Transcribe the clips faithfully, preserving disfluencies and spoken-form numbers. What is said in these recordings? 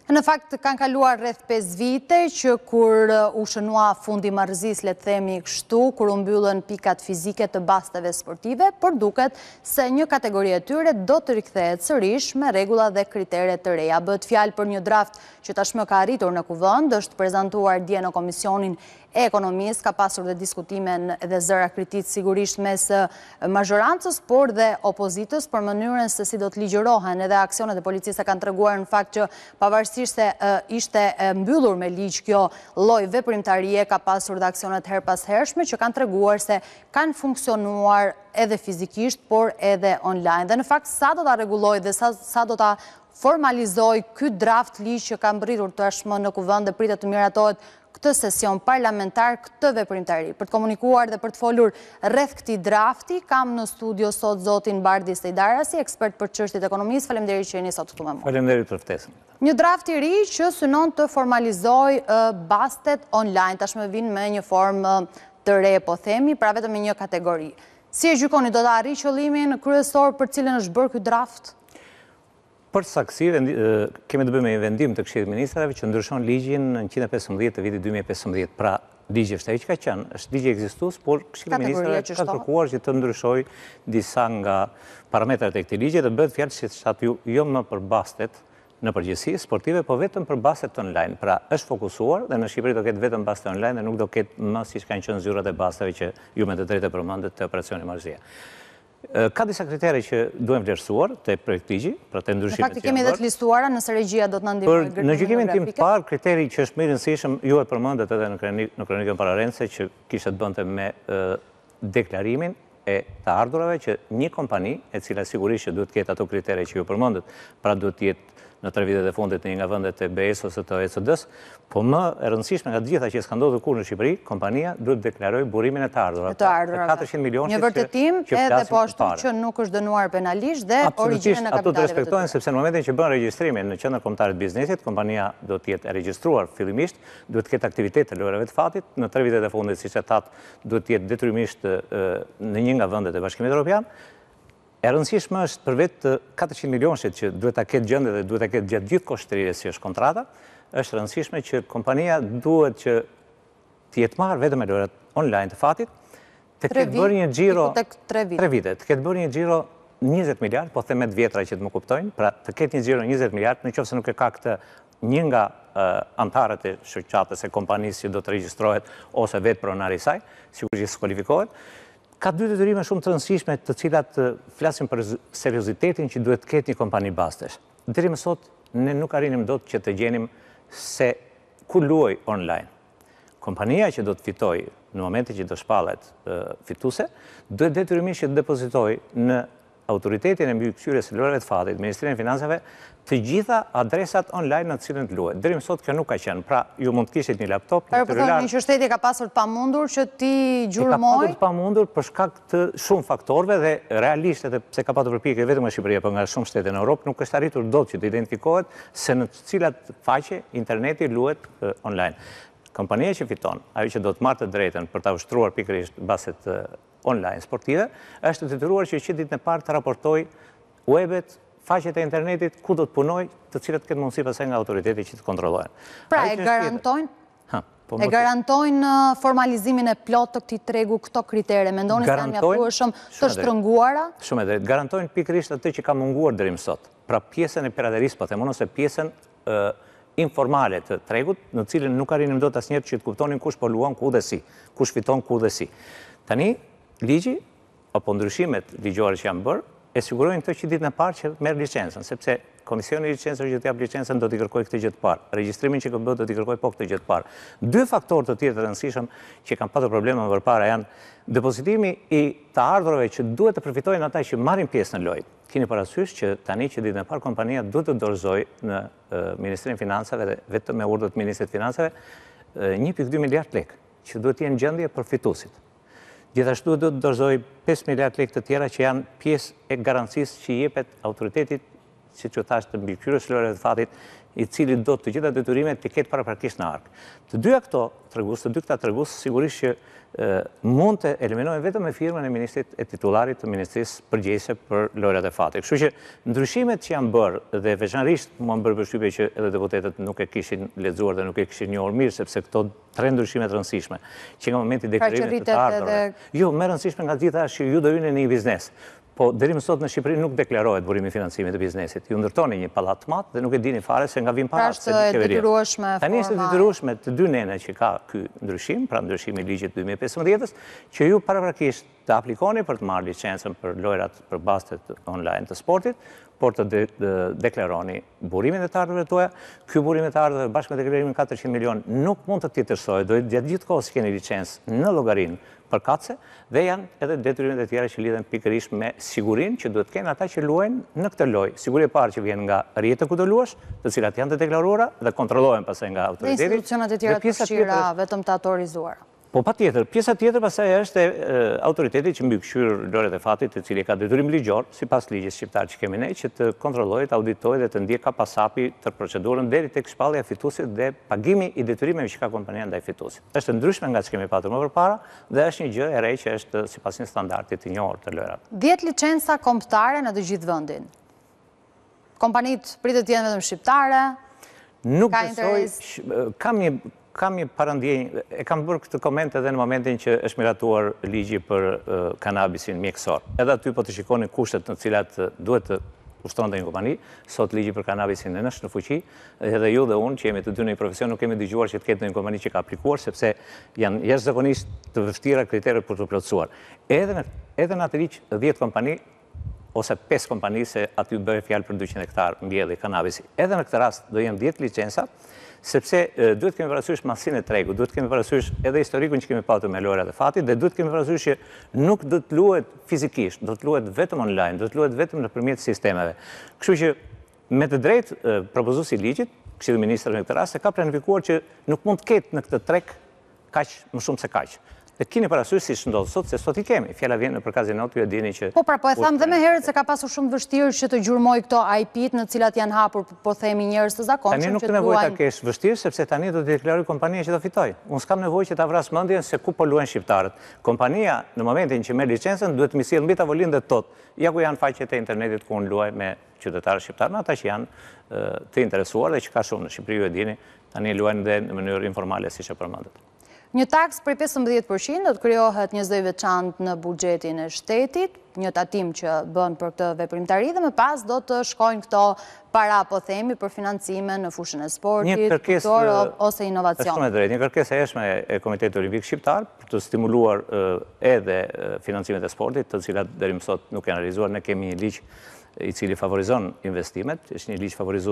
Në fakt, kanë kaluar rreth pesë vite që kur u shënua fundi marrëzisë, le të themi kështu, kur u mbyllën pikat fizike të basteve sportive, por duket se një kategori e tyre do të rikthehet sërish me rregulla dhe kritere të reja. Bëhet fjalë për një draft që tashmë ka arritur në kuvend, është prezantuar dje në Komisionin e Ekonomisë, ka pasur dhe diskutimen dhe zëra kritik sigurisht mes mazhorancës, por dhe opozitës për mënyrën se si do të ligjërohen. Edhe aksionet e policisë kanë treguar në fakt që pavarësisht se ishte mbyllur me ligj kjo lloj veprimtarie, ka pasur dhe aksionet her pas hershme që kanë treguar se kanë funksionuar edhe fizikisht, por edhe online. Dhe në fakt sa do ta rregulloj dhe sa, sa do ta formalizoj ky draft ligj që ka mbërritur tashmë në kuvend dhe pritet të miratohet këtë sesion parlamentar, këtë veprimtari. Për të komunikuar dhe për të folur rreth këtij drafti, kam në studio sot zotin Bardi Sejdarasi, ekspert për çështjet ekonomisë. Faleminderit që jeni sot këtu me mua. Faleminderit për ftesën. Një draft i ri që synon të formalizoj bastet online, tashmë vin me një formë të re, po themi, pra vetëm me një kategori. Si e gjykoni, do ta arrijë qëllimin kryesor për cilën është bërë ky draft? Për saksi, kemi të bëjmë me vendim të Këshillit të Ministrave që ndryshon ligjin në njëqind e pesëmbëdhjetë të vitit dy mijë e pesëmbëdhjetë. Pra, ligji është ai që ka qenë, është ligji ekzistues, por Këshilli i Ministrave ka kërkuar që të ndryshojë disa nga parametrat e këtij ligji dhe bëhet fjalë se aty jo më për bastet në përgjithësi sportive, po vetëm për bastet online. Pra, është fokusuar dhe në Shqipëri do ketë vetëm baste online dhe nuk do ketë më siç kanë qenë zyrat e basteve që ju me të drejtë përmendet të operacioni marrëzie. Ka disa kritere që duhen vlerësuar të projekt ligji, pra të ndryshimet që janë bërë. Në fakt kemi edhe të listuara, nëse regjia do të na ndihmojë. Në gjykimin tim parë, kriteri që është më i rëndësishëm, ju e përmendet edhe në kronikën pararendëse që kishte të bënte me deklarimin e të ardhurave që një kompani, e cila sigurisht që duhet të ketë ato kritere që ju përmendet, pra duhet të jetë në tre vitet e fundit në një nga vendet e B E S ose të E C D-s, po më e rëndësishme nga të gjitha që s'ka ndodhur kurrë në Shqipëri, kompania duhet të deklarojë burimin e të ardhurave. Të ardhurave. katërqind milionë një vërtetim edhe po ashtu që nuk është dënuar penalisht dhe origjinën e kapitaleve. Ato të respektohen sepse në momentin që bën regjistrimin në Qendrën Kombëtare të Biznesit, kompania do të jetë e regjistruar fillimisht, duhet të ketë aktivitet të lojrave të fatit, në tre vitet e fundit siç e thatë duhet të jetë detyrimisht në një nga vendet e Bashkimit Evropian. E rëndësishme është për vetë katërqind milionëshit që duhet ta ketë gjendje dhe duhet ta ketë gjatë gjithë kohështërisë si është kontrata, është rëndësishme që kompania duhet që të jetë marrë vetëm me lojrat online të fatit, të ketë bërë një xhiro tre vite, të ketë bërë një xhiro njëzet miliardë, po them me të vjetra që të më kuptojnë, pra të ketë një xhiro njëzet miliardë, nëse nuk e ka këtë një nga antarët e shoqatës e kompanisë që do të regjistrohet ose vetë pronari i saj, sigurisht që skualifikohet. Ka dy detyrime shumë të rëndësishme të cilat flasin për seriozitetin që duhet të ketë një kompani bastesh. Deri më sot ne nuk arrinim dot që të gjenim se ku luaj online. Kompania që do të fitojë në momentin që do shpallet fituese, duhet detyrimisht që të depozitojë në autoritetin e mbikëqyrjes së lojrave të fatit, Ministrinë e Financave, të gjitha adresat online në të cilën të luhet. Deri më sot kjo nuk ka qenë. Pra, ju mund të kishit një laptop, një celular. Një që shteti ka pasur të pamundur që ti gjurmoj. Ka pasur të pamundur për shkak të shumë faktorëve dhe realisht edhe pse ka patur përpjekje vetëm nga Shqipëria, por nga shumë shtete në Europë, nuk është arritur dot që të identifikohet se në të cilat faqe interneti luhet online. Kompania që fiton, ajo që do të marrë të drejtën për ta ushtruar pikërisht baset online sportive, është detyruar që që ditën e parë të raportojë webet, faqet e internetit, ku do të punoj, të cilat këtë mundësi pasaj nga autoriteti që të kontrollojnë. Pra e garantojnë, e garantojnë formalizimin e plot të këtij tregu këto kritere, mendoni se janë mjaftueshëm të shtrënguara? Shumë e drejtë, garantojnë pikërisht atë që ka munguar deri më sot. Pra pjesën e piraterisë, po them ose pjesën informale të tregut, në cilën nuk arrinim dot asnjëherë që të kuptonin kush po luan ku dhe si, kush fiton ku dhe si. Tani ligji apo ndryshimet ligjore që janë bërë e sigurojnë këtë që ditën e parë që merr licencën, sepse Komisioni i licencave që të jap licencën do t'i kërkojë këtë gjë të parë. Regjistrimin që ka bërë do t'i kërkojë po këtë gjë të parë. Dy faktorë të tjerë të rëndësishëm që kanë patur probleme më përpara janë depozitimi i të ardhurave që duhet të përfitojnë ata që marrin pjesë në lojë. Keni parasysh që tani që ditën e parë kompania duhet të dorëzojë në Ministrinë e Financave dhe vetëm me urdhër të Ministrit të Financave një pikë dy miliardë lekë që duhet të jenë gjendje për fituesit. Gjithashtu duhet të dorëzojë pesë miliardë lekë të tjera që janë pjesë e garancisë që jepet autoritetit si që thashtë të mbikëqyrës lojëve të fatit, i cili do të gjitha detyrimet të ketë paraprakisht në ark. Të dyja këto tregus, të dy këta tregus, sigurisht që mund të eliminojnë vetëm me firmën e ministrit e titularit të ministrisë përgjegjëse për lojërat e fatit. Kështu që ndryshimet që janë bërë dhe veçanërisht mua më bërë përshtypje që edhe deputetët nuk e kishin lexuar dhe nuk e kishin njohur mirë, sepse këto tre ndryshimet rëndësishme që nga momenti i deklarimit të ardhurave. Jo, më rëndësishme nga gjitha është që ju do hyni në një biznes. Po, deri më sot në Shqipëri nuk deklarohet burimi financimit të biznesit. Ju ndërtoni një pallat të madh dhe nuk e dini fare se nga vin para se di qeveria. Tani është e detyrueshme të dy nene që ka ky ndryshim, pra ndryshimi i ligjit dy mijë e pesëmbëdhjetë, që ju paraprakisht të aplikoni për të marrë licencën për lojrat për bastet online të sportit, por të deklaroni burimin e të ardhurave tuaja. Ky burim i të ardhurave bashkë me deklarimin katërqind milion nuk mund të tjetërsohet, do gjatë gjithë kohës keni licencë në llogarinë përkatëse dhe janë edhe detyrimet e tjera që lidhen pikërisht me sigurinë që duhet kenë ata që luajnë në këtë lojë. Siguri e parë që vjen nga rrjetet ku do luash, të cilat janë të deklaruara dhe kontrollohen pastaj nga autoriteti. Dhe institucionet e tjera të përfshira vetëm të autorizuara. Po pa tjetër, pjesa tjetër pasaj është e autoriteti që mbikëqyr lojërat e fatit, i cili ka detyrim ligjor, sipas ligjit shqiptar që kemi ne, që të kontrollojë, të auditojë dhe të ndjek kapasapi të procedurën deri tek shpallja e fituesit dhe pagimi i detyrimeve që ka kompania ndaj fituesit. Është ndryshme nga ç'kemi patur më përpara dhe është një gjë e re që është sipas një standardi të njohur të lojërave. dhjetë licenca kombëtare në të gjithë vendin. Kompanitë pritet të jenë vetëm shqiptare. Nuk besoj, kam një kam një parandjenjë, e kam bërë këtë koment edhe në momentin që është miratuar ligji për kanabisin mjekësor. Edhe aty po të shikoni kushtet në cilat duhet të ushtronte një kompani, sot ligji për kanabisin është në fuqi, edhe ju dhe unë që jemi të dy në një profesion nuk kemi dëgjuar që të ketë një kompani që ka aplikuar, sepse janë jashtëzakonisht të vështira kriteret për të plotësuar. Edhe në atë ligj dhjetë kompani ose pesë kompani, se aty bëhet fjalë për dyqind hektar mbjellje kanabisi. Edhe në këtë rast do jenë dhjetë licenca, sepse duhet kemi parasysh masinë e tregut, duhet kemi parasysh edhe historikun që kemi patur me lojërat e fatit dhe duhet kemi parasysh që nuk do të luhet fizikisht, do të luhet vetëm online, do të luhet vetëm nëpërmjet sistemeve. Kështu që me të drejtë propozuesi i ligjit, Këshilli i Ministrave në këtë rast, ka planifikuar që nuk mund të ketë në këtë treg kaq më shumë se kaq. Dhe keni parasysh si ndodh sot, se sot i kemi. Fjala vjen nëpër kazinot, ju e dini që... Po pra, po e tham dhe me herët se ka pasur shumë vështirë që të gjurmoj këto I P-t në cilat janë hapur, po themi njerëz të zakonshëm. Tani nuk të nevojë ta kesh vështirë, sepse tani do të deklaroj kompania që do fitoj. Unë s'kam nevojë që ta vras mendjen se ku po luajnë shqiptarët. Kompania në momentin që merr licencën duhet të më sjellë mbi tavolinë dhe tot. Ja ku janë faqet e internetit ku unë luaj me qytetarë shqiptarë, ata që janë të interesuar dhe që ka shumë në Shqipëri, ju e dini, tani luajnë dhe në mënyrë informale siç e përmendet. Një taks për pesëmbëdhjetë përqind do të krijohet një zë veçantë në buxhetin e shtetit, një tatim që bën për këtë veprimtari dhe më pas do të shkojnë këto para, po themi, për financime në fushën e sportit, kultur ose inovacion. Është shumë e drejtë, një kërkesë e jashtme e Komitetit Olimpik Shqiptar për të stimuluar edhe financimet e sportit, të cilat deri më sot nuk janë realizuar. Ne kemi një ligj i cili favorizon investimet, është një ligj favorizues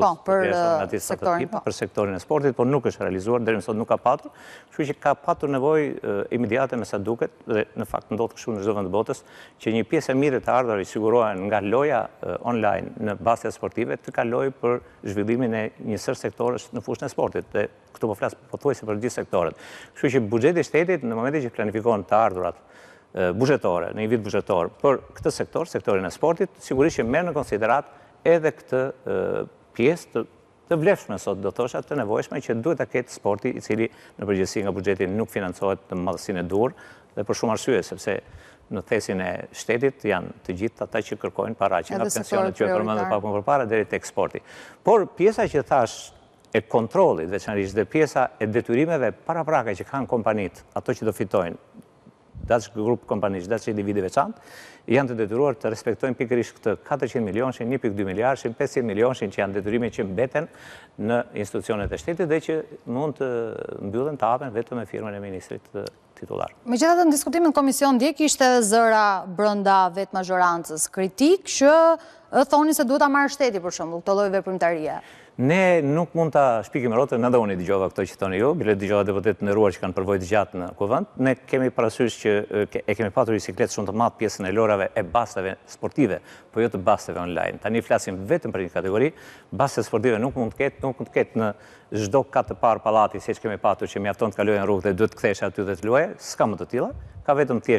për sektorin e sportit, por nuk është realizuar, deri më sot nuk ka patur, kështu që ka patur nevojë imediate me sa duket, dhe në fakt ndodh kështu në çdo vend të botës, që një pjesë e mirë të ardhurave sigurohen nga loja online në baste sportive të kalojë për zhvillimin e një sër sektorësh në fushën e sportit, dhe këtu po flas pothuajse për gjithë sektorët. Kështu që buxheti i shtetit në momentin që planifikon të ardhurat buxhetore, në një vit buxhetor për këtë sektor, sektorin e sportit, sigurisht që merr në konsiderat edhe këtë pjesë të vlefshme sot, do thosha, të nevojshme që duhet ta ketë sporti, i cili në përgjithësi nga buxheti nuk financohet në madhësinë e duhur, dhe për shumë arsye, sepse në thesin e shtetit janë të gjithë ata që kërkojnë para, që nga pensionet që e përmendëm pak më përpara deri tek sporti. Por pjesa që thash e kontrollit veçanërisht dhe pjesa e detyrimeve paraprake që kanë kompanitë, ato që do fitojnë, dash grup kompanish, dash individi veçantë, janë të detyruar të respektojnë pikërisht këtë katërqind milionshin, një pikë dy miliardëshin, pesëqind milionshin që janë detyrime që mbeten në institucionet e shtetit dhe që mund të mbyllen të hapen vetëm me firmën e ministrit titullar. Megjithatë, në diskutimin në komision dje kishte zëra brenda vetë mazhorancës kritik që thoni se duhet ta marrë shteti për shembull këtë lloj veprimtarie. Ne nuk mund ta shpikim rrotën, edhe unë i dëgjova këto që thoni ju, bile dëgjova deputet të nderuar që kanë përvojë të gjatë në kuvend. Ne kemi parasysh që e kemi patur siklet shumë të madh pjesën e lojrave e basteve sportive, po jo të basteve online. Tani flasim vetëm për një kategori, baste sportive nuk mund të ketë, nuk mund të ketë në çdo kat të parë pallati, siç kemi patur që mjafton të kalojë në rrugë dhe duhet të kthesh aty dhe të luaje, s'ka më të tilla, ka vetëm thjesht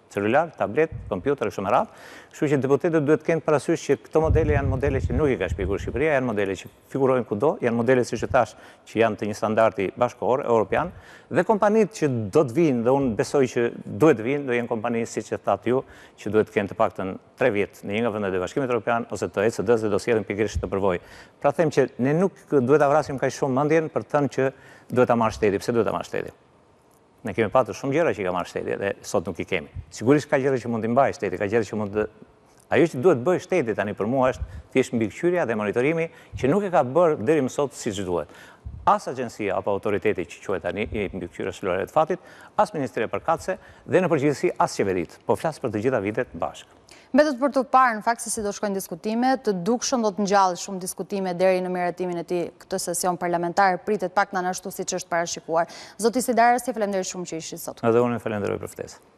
celular, tablet, kompjuter, kështu me radhë. Kështu që deputetët duhet të kenë parasysh që këto modele janë modele që nuk i ka shpjeguar Shqipëria, janë modele që figurojnë kudo, janë modele siç e thash që janë të një standardi bashkëkohor evropian, dhe kompanitë që do të vinë, dhe unë besoj që duhet të vinë, do jenë kompani siç e thatë ju, që duhet të kenë të paktën tre vjet në një nga vendet e Bashkimit Evropian ose të E C D-s dhe do sjellin pikërisht të përvojë. Pra them që ne nuk duhet ta vrasim kaq shumë mendjen për të thënë që duhet ta marrë shteti. Pse duhet ta marrë shteti? Ne kemi patur shumë gjëra që i ka marrë shteti dhe sot nuk i kemi. Sigurisht ka gjëra që mund t'i mbajë shteti, ka gjëra që mund të... Ajo që duhet bëjë shteti tani për mua është thjesht mbikëqyrja dhe monitorimi që nuk e ka bërë deri më sot siç duhet. As agjencia apo autoriteti që quhet tani i mbikëqyrjes së lojëve të fatit, as Ministria përkatëse dhe në përgjithësi as qeveritë. Po flas për të gjitha vitet bashkë. Mbetet për të parë në fakt se si do shkojnë diskutimet, të dukshëm do të ngjallë shumë diskutime deri në miratimin e tij këtë sesion parlamentar, pritet pak në ashtu siç është parashikuar. Zoti Sidarës, ju falenderoj shumë që ishit sot. Edhe unë falenderoj për ftesën.